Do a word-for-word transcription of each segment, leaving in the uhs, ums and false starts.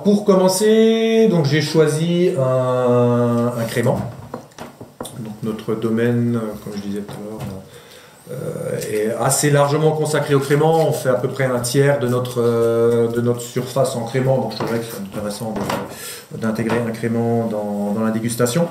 pour commencer, donc j'ai choisi un, un crément. Donc notre domaine, comme je disais tout à l'heure, euh, est assez largement consacré au crément. On fait à peu près un tiers de notre, euh, de notre surface en crément. Donc je trouvais que c'est intéressant d'intégrer un crément dans, dans la dégustation.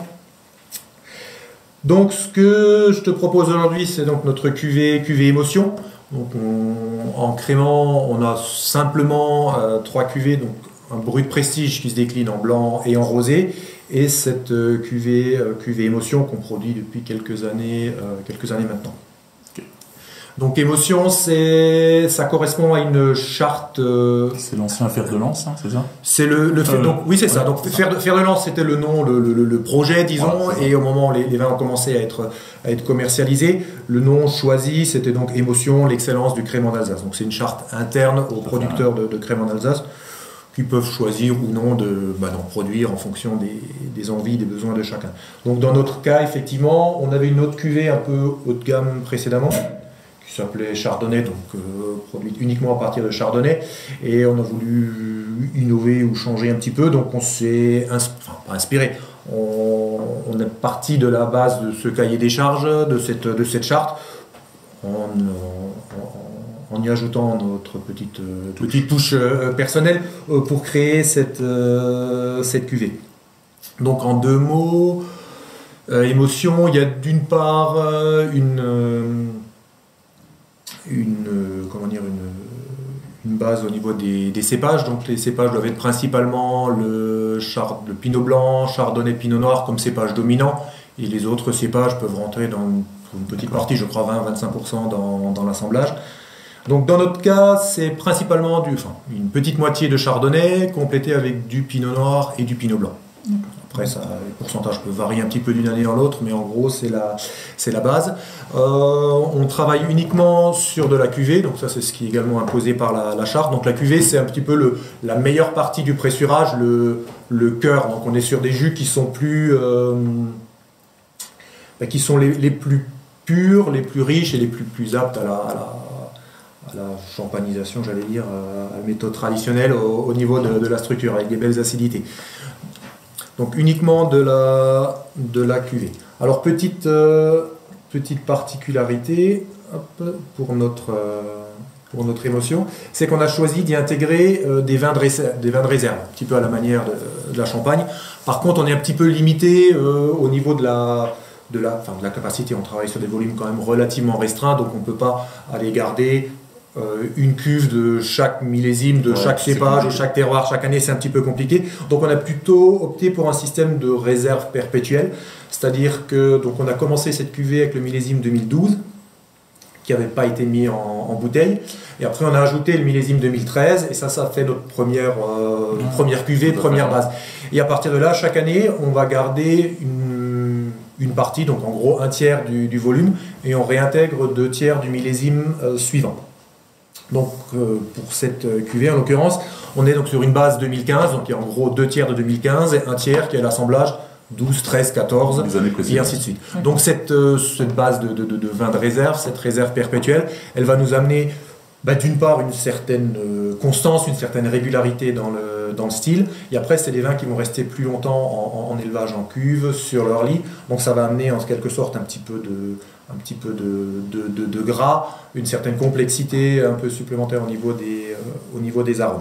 Donc ce que je te propose aujourd'hui, c'est donc notre cuvée, cuvée émotion. Donc on, en crément, on a simplement euh, trois cuvées. Donc un brut prestige qui se décline en blanc et en rosé, et cette euh, cuvée, euh, cuvée émotion qu'on produit depuis quelques années, euh, quelques années maintenant. Okay. Donc émotion, c'est, ça correspond à une charte. Euh, c'est l'ancien fer de lance, hein, c'est ça? C'est le, le fait, euh, donc oui c'est ouais, ça. Donc fer de, fer de lance, c'était le nom, le, le, le projet, disons, ouais, et au moment où les, les vins ont commencé à être, à être commercialisés, le nom choisi, c'était donc émotion, l'excellence du crément d'Alsace. Donc c'est une charte interne aux producteurs de, de crément d'Alsace, qui peuvent choisir ou non de, bah, d'en produire en fonction des, des envies, des besoins de chacun. Donc dans notre cas, effectivement, on avait une autre cuvée un peu haut de gamme précédemment, qui s'appelait Chardonnay, donc euh, produite uniquement à partir de Chardonnay, et on a voulu innover ou changer un petit peu, donc on s'est ins enfin, pas inspiré, on, on est parti de la base de ce cahier des charges, de cette, de cette charte, en, en, en y ajoutant notre petite, euh, petite touche euh, personnelle euh, pour créer cette, euh, cette cuvée. Donc en deux mots, euh, émotion, il y a d'une part euh, une, euh, une, euh, comment dire, une, une base au niveau des, des cépages. Donc les cépages doivent être principalement le, chard, le pinot blanc, chardonnay, pinot noir comme cépage dominant, et les autres cépages peuvent rentrer dans une, une petite partie, je crois vingt à vingt-cinq pour cent dans, dans l'assemblage. Donc dans notre cas, c'est principalement du, enfin, une petite moitié de chardonnay complété avec du pinot noir et du pinot blanc. Après, ça, les pourcentages peuvent varier un petit peu d'une année à l'autre, mais en gros, c'est la, c'est la base. Euh, on travaille uniquement sur de la cuvée, donc ça c'est ce qui est également imposé par la, la charte. Donc la cuvée, c'est un petit peu le, la meilleure partie du pressurage, le, le cœur. Donc on est sur des jus qui sont plus, euh, qui sont les, les plus purs, les plus riches et les plus, plus aptes à la, à la à la champanisation, j'allais dire, à la méthode traditionnelle au, au niveau de, de la structure, avec des belles acidités. Donc uniquement de la, de la cuvée. Alors petite, euh, petite particularité hop, pour, notre, euh, pour notre émotion, c'est qu'on a choisi d'y intégrer euh, des, vins de réserve, des vins de réserve, un petit peu à la manière de, de la Champagne. Par contre, on est un petit peu limité euh, au niveau de la... De la, enfin, de la capacité. On travaille sur des volumes quand même relativement restreints, donc on ne peut pas aller garder euh, une cuve de chaque millésime, de ouais, chaque cépage, de chaque terroir, chaque année, c'est un petit peu compliqué. Donc on a plutôt opté pour un système de réserve perpétuelle, c'est-à-dire que donc on a commencé cette cuvée avec le millésime deux mille douze, qui n'avait pas été mis en, en bouteille, et après on a ajouté le millésime deux mille treize, et ça, ça fait notre première, euh, mmh. première cuvée, première base. Et à partir de là, chaque année, on va garder une une partie, donc en gros un tiers du, du volume, et on réintègre deux tiers du millésime euh, suivant. Donc euh, pour cette euh, cuvée en l'occurrence, on est donc sur une base deux mille quinze, donc il y a en gros deux tiers de deux mille quinze et un tiers qui est l'assemblage douze, treize, quatorze, et ainsi de suite. Okay. Donc cette, euh, cette base de, de, de, de vin de réserve, cette réserve perpétuelle, elle va nous amener bah, d'une part une certaine euh, constance, une certaine régularité dans le, dans le style, et après c'est des vins qui vont rester plus longtemps en, en, en élevage en cuve, sur leur lit, donc ça va amener en quelque sorte un petit peu de, un petit peu de, de, de, de gras, une certaine complexité un peu supplémentaire au niveau des, euh, au niveau des arômes.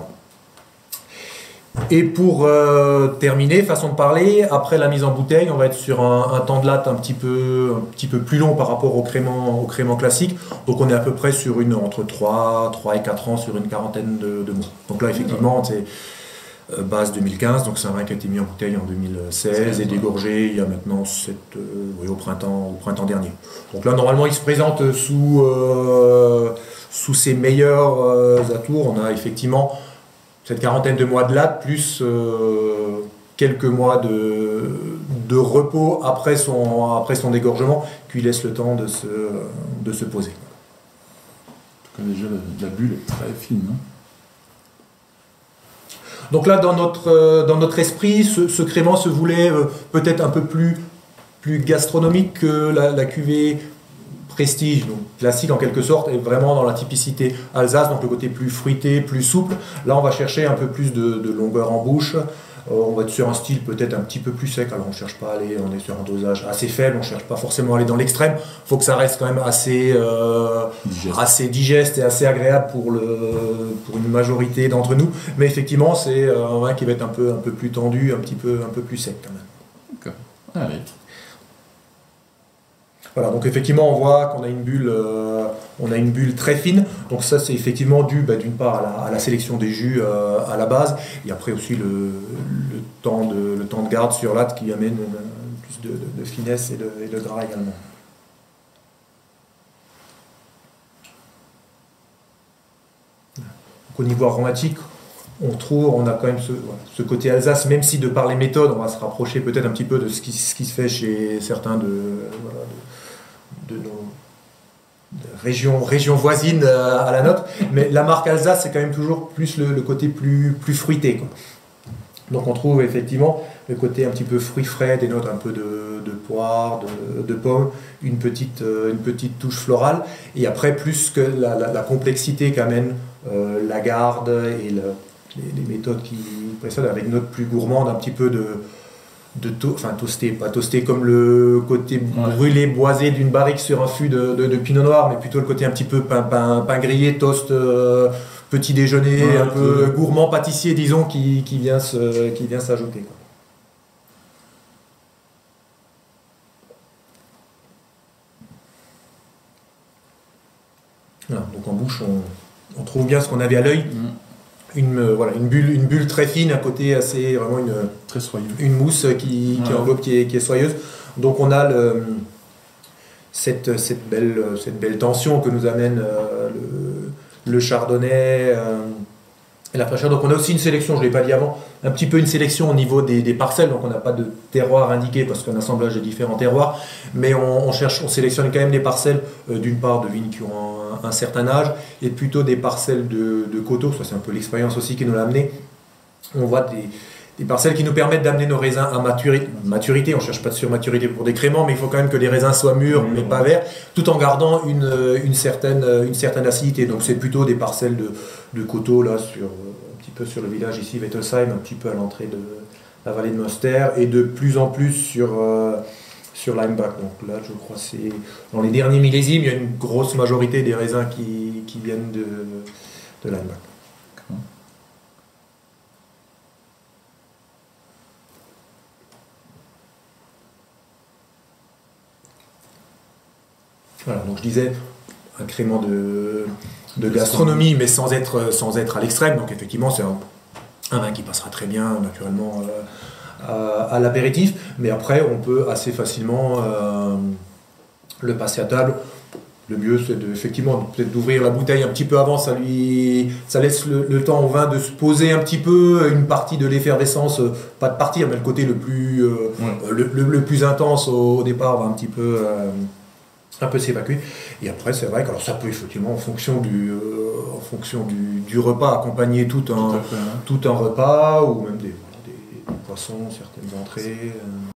Et pour euh, terminer, façon de parler, après la mise en bouteille, on va être sur un, un temps de latte un petit peu, un petit peu plus long par rapport au crément, au crément classique. Donc on est à peu près sur une, entre trois, trois et quatre ans, sur une quarantaine de, de mois. Donc là, effectivement, c'est euh, base deux mille quinze, donc c'est un vin qui a été mis en bouteille en deux mille seize et dégorgé il y a maintenant sept, euh, oui, au, printemps, au printemps dernier. Donc là, normalement, il se présente sous, euh, sous ses meilleurs euh, atours. On a effectivement cette quarantaine de mois de latte, plus euh, quelques mois de, de repos après son, après son dégorgement, qui laisse le temps de se, de se poser. En tout cas, déjà, la, la bulle est très fine, non ? Donc là, dans notre, dans notre esprit, ce, ce crément se voulait euh, peut-être un peu plus, plus gastronomique que la, la cuvée prestige, donc classique en quelque sorte, est vraiment dans la typicité Alsace, donc le côté plus fruité, plus souple. Là, on va chercher un peu plus de, de longueur en bouche. Euh, on va être sur un style peut-être un petit peu plus sec. Alors, on ne cherche pas à aller, on est sur un dosage assez faible, on ne cherche pas forcément à aller dans l'extrême. Il faut que ça reste quand même assez, euh, digeste. assez digeste et assez agréable pour, le, pour une majorité d'entre nous. Mais effectivement, c'est un vin qui va être un peu, un peu plus tendu, un petit peu, un peu plus sec quand même. D'accord. Allez. Voilà, donc effectivement, on voit qu'on a une bulle, euh, on a une bulle très fine. Donc ça, c'est effectivement dû, bah, d'une part, à la, à la sélection des jus euh, à la base, et après aussi le, le, temps, de, le temps de garde sur l'âtre qui amène euh, plus de, de, de finesse et de, et de gras également. Donc, au niveau aromatique, on trouve, on a quand même ce, voilà, ce côté Alsace, même si de par les méthodes, on va se rapprocher peut-être un petit peu de ce qui, ce qui se fait chez certains de, voilà, de, de nos de régions, régions voisines à la nôtre. Mais la marque Alsace, c'est quand même toujours plus le, le côté plus, plus fruité, quoi. Donc on trouve effectivement le côté un petit peu fruit frais, des notes un peu de, de poire, de, de pomme, une petite, une petite touche florale. Et après, plus que la, la, la complexité qu'amène euh, la garde et le, les, les méthodes qui précèdent, avec une note plus gourmande, un petit peu de, de to enfin toasté, pas toasté comme le côté ouais. brûlé, boisé d'une barrique sur un fût de, de, de pinot noir, mais plutôt le côté un petit peu pain, pain, pain grillé, toast, euh, petit déjeuner, ouais, un peu euh... gourmand, pâtissier, disons, qui, qui vient se, qui vient s'ajouter. Voilà, donc en bouche, on, on trouve bien ce qu'on avait à l'œil. Mmh. Une, euh, voilà, une, bulle, une bulle très fine, à côté assez, vraiment une, très soyeuse. Une mousse qui, qui ouais. enveloppe, qui est, qui est soyeuse. Donc on a le, cette, cette, belle, cette belle tension que nous amène euh, le, le chardonnay euh, et la fraîcheur. Donc on a aussi une sélection, je ne l'ai pas dit avant, un petit peu une sélection au niveau des, des parcelles. Donc on n'a pas de terroir indiqué parce qu'un assemblage de différents terroirs, mais on, on, cherche, on sélectionne quand même des parcelles, euh, d'une part de vignes qui ont un, un certain âge, et plutôt des parcelles de, de coteaux. Ça c'est un peu l'expérience aussi qui nous l'a amené. On voit des, des parcelles qui nous permettent d'amener nos raisins à maturité. maturité. On ne cherche pas de surmaturité pour des créments, mais il faut quand même que les raisins soient mûrs, mmh. mais pas verts, tout en gardant une, une, certaine, une certaine acidité. Donc c'est plutôt des parcelles de, de coteaux, là, sur, un petit peu sur le village ici, Wettelsheim, un petit peu à l'entrée de la vallée de Münster, et de plus en plus sur, euh, sur Leimbach. Donc là, je crois que c'est dans les derniers millésimes, il y a une grosse majorité des raisins qui, qui viennent de, de Leimbach. Voilà, donc je disais un crément de, de gastronomie, mais sans être, sans être à l'extrême. Donc effectivement, c'est un, un vin qui passera très bien, naturellement, euh, à, à l'apéritif. Mais après, on peut assez facilement euh, le passer à table. Le mieux, c'est de, effectivement peut-être d'ouvrir la bouteille un petit peu avant. Ça, lui, ça laisse le, le temps au vin de se poser un petit peu. Une partie de l'effervescence, pas de partir, mais le côté le plus, euh, ouais. le, le, le plus intense au, au départ va un petit peu... Euh, un peu s'évacuer. Et après, c'est vrai que alors ça peut effectivement, en fonction du, euh, en fonction du, du repas, accompagner tout un, tout, fait, hein. tout un repas, ou même des, des, des poissons, certaines entrées. Euh.